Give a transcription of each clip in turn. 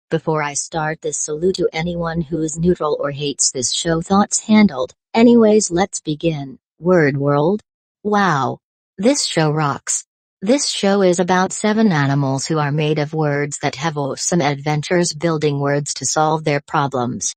Before I start this, salute to anyone who's neutral or hates this show. Thoughts handled. Anyways, let's begin. Word World? Wow. This show rocks. This show is about 7 animals who are made of words that have awesome adventures building words to solve their problems.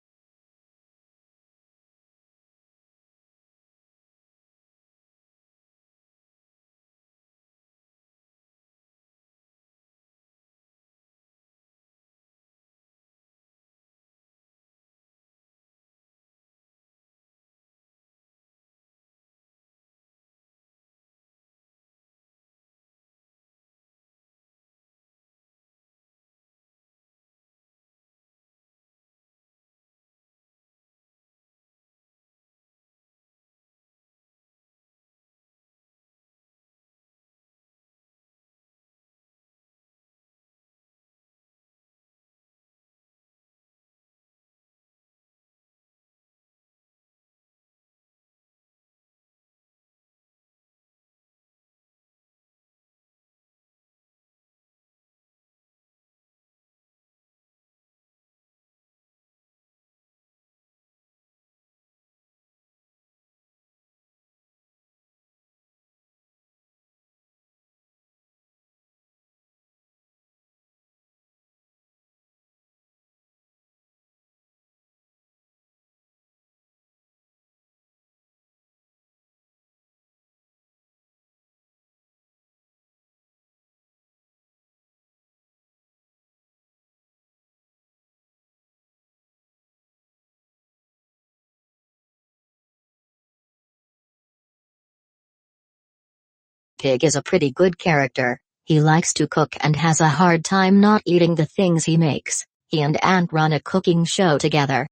Pig is a pretty good character. He likes to cook and has a hard time not eating the things he makes. He and Ant run a cooking show together.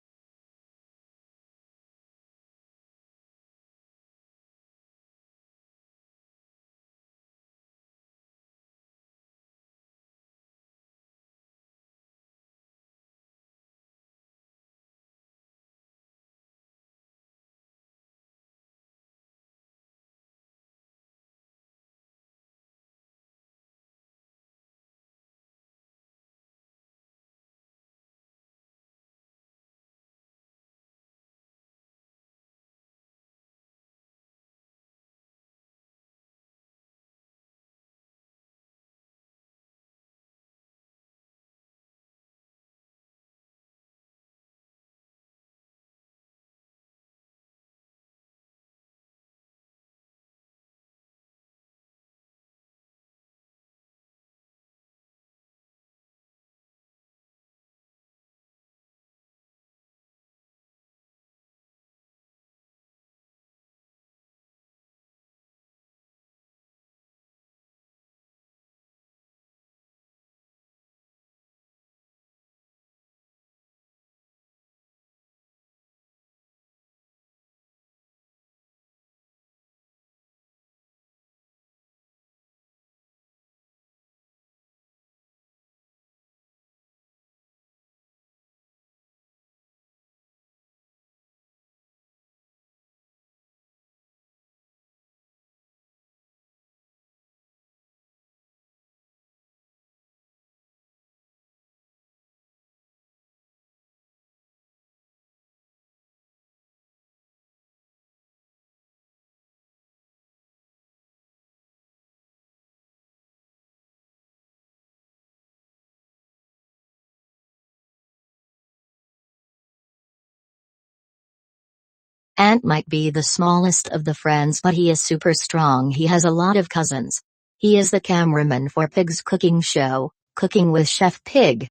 Ant might be the smallest of the friends, but he is super strong. He has a lot of cousins. He is the cameraman for Pig's cooking show, Cooking with Chef Pig.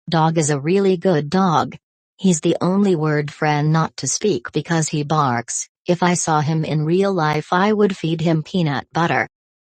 Dog is a really good dog. He's the only word friend not to speak because he barks. If I saw him in real life, I would feed him peanut butter.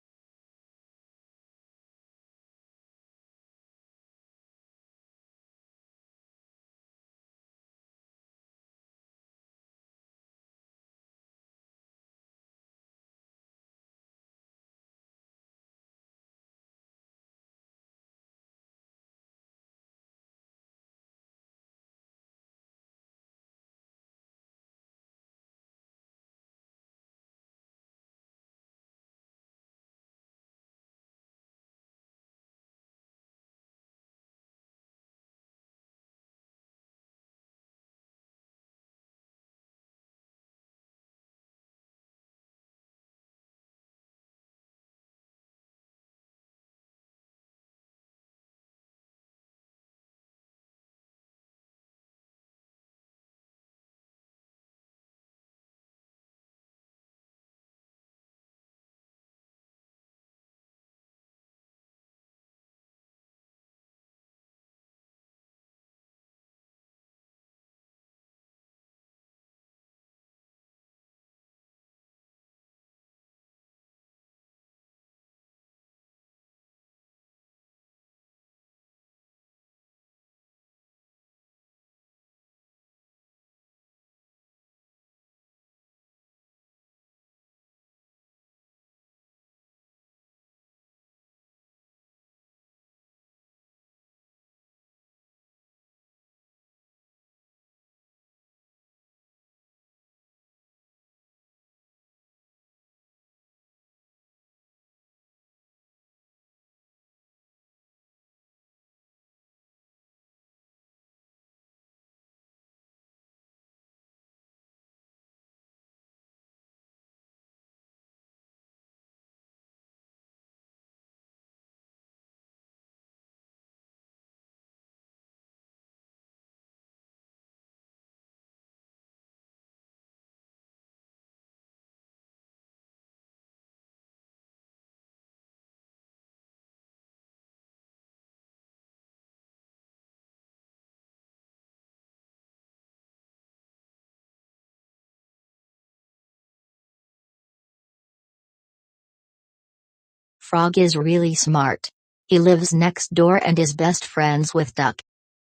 Frog is really smart. He lives next door and is best friends with Duck.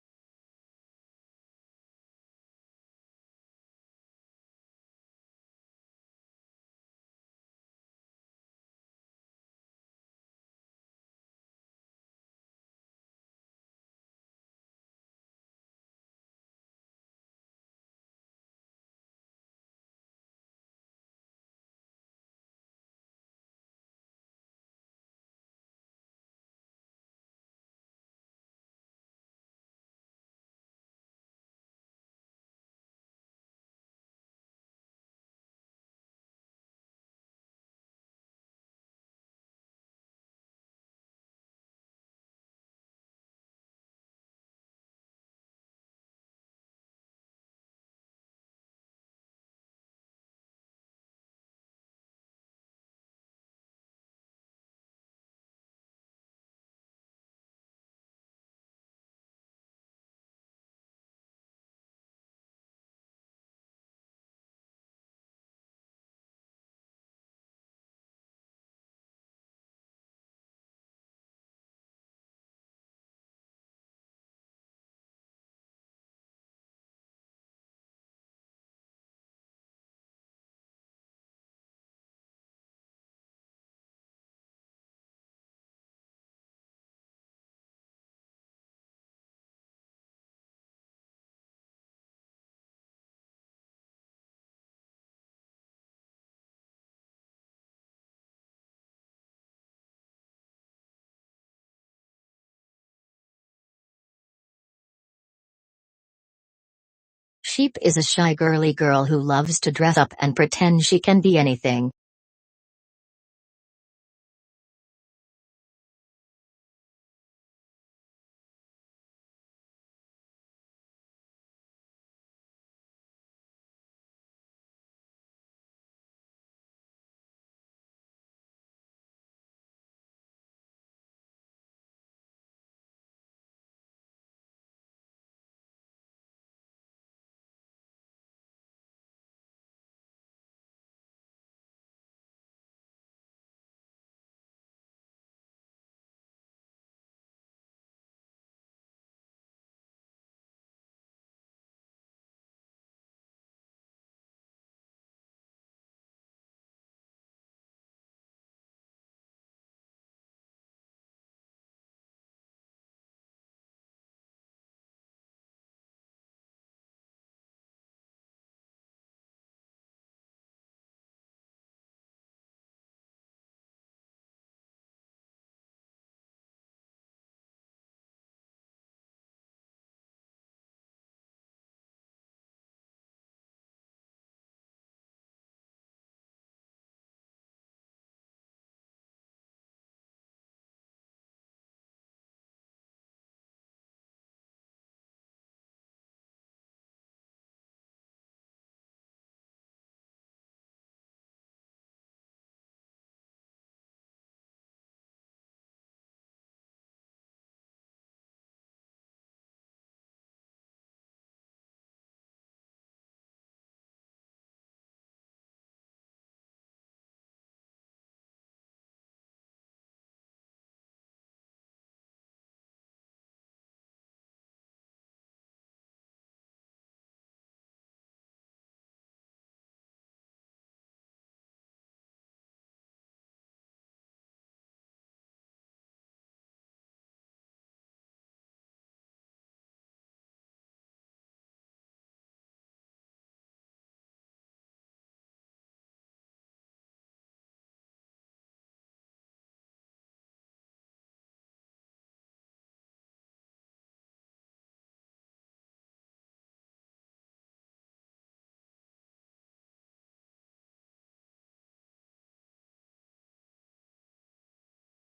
Sheep is a shy girly girl who loves to dress up and pretend she can be anything.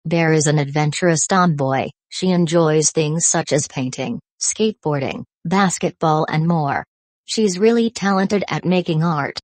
Bear is an adventurous tomboy. She enjoys things such as painting, skateboarding, basketball and more. She's really talented at making art.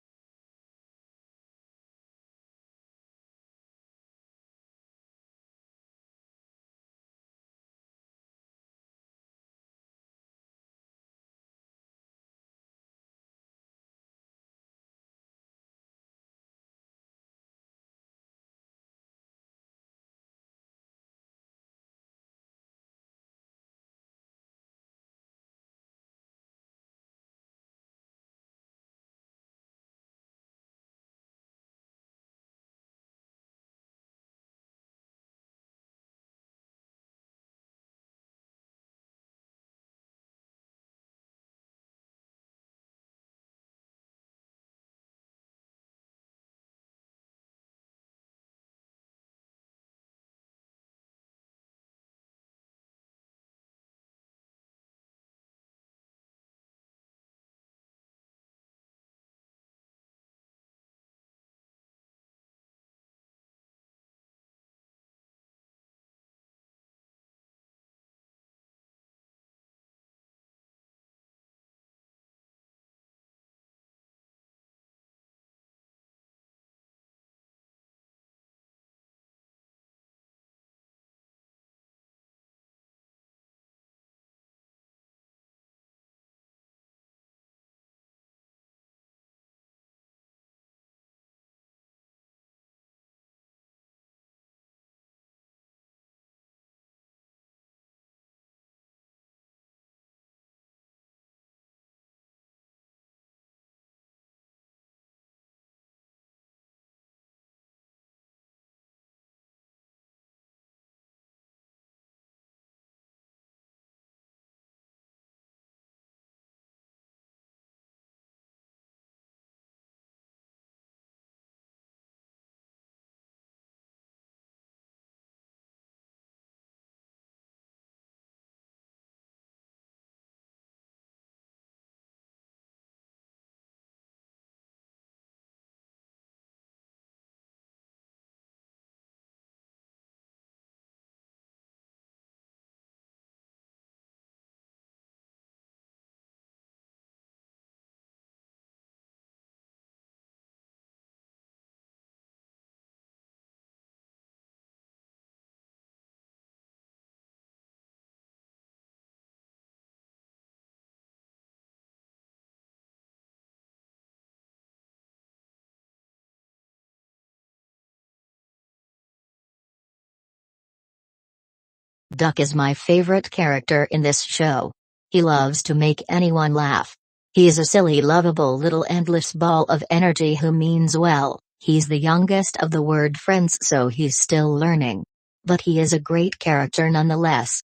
Duck is my favorite character in this show. He loves to make anyone laugh. He's a silly, lovable little endless ball of energy who means well. He's the youngest of the word friends, so he's still learning. But he is a great character nonetheless.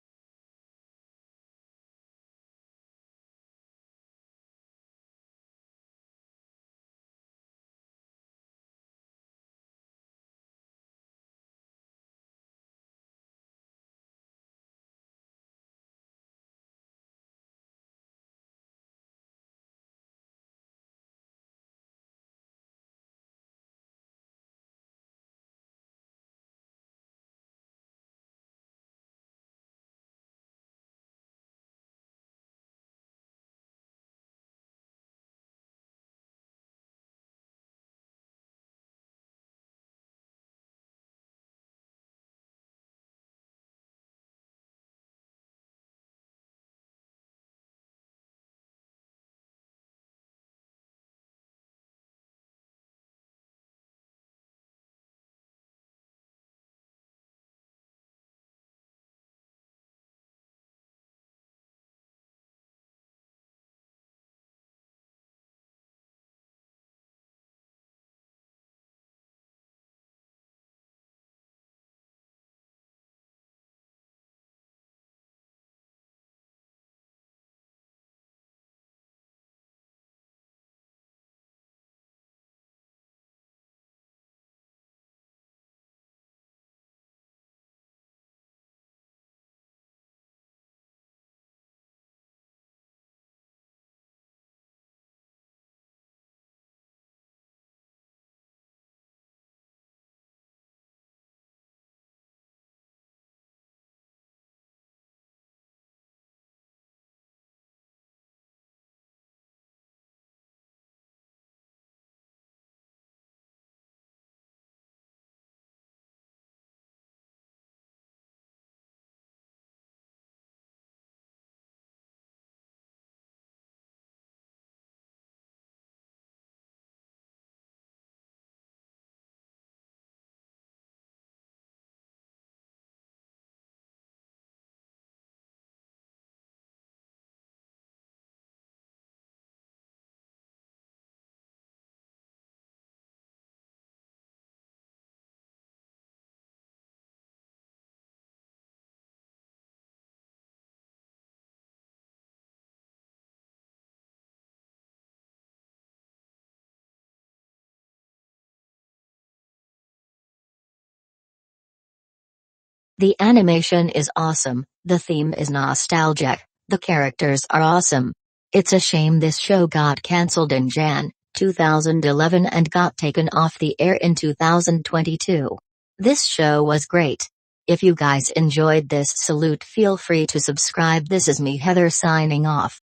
The animation is awesome, the theme is nostalgic, the characters are awesome. It's a shame this show got cancelled in Jan. 2011 and got taken off the air in 2022. This show was great. If you guys enjoyed this salute, feel free to subscribe. This is me, Heather, signing off.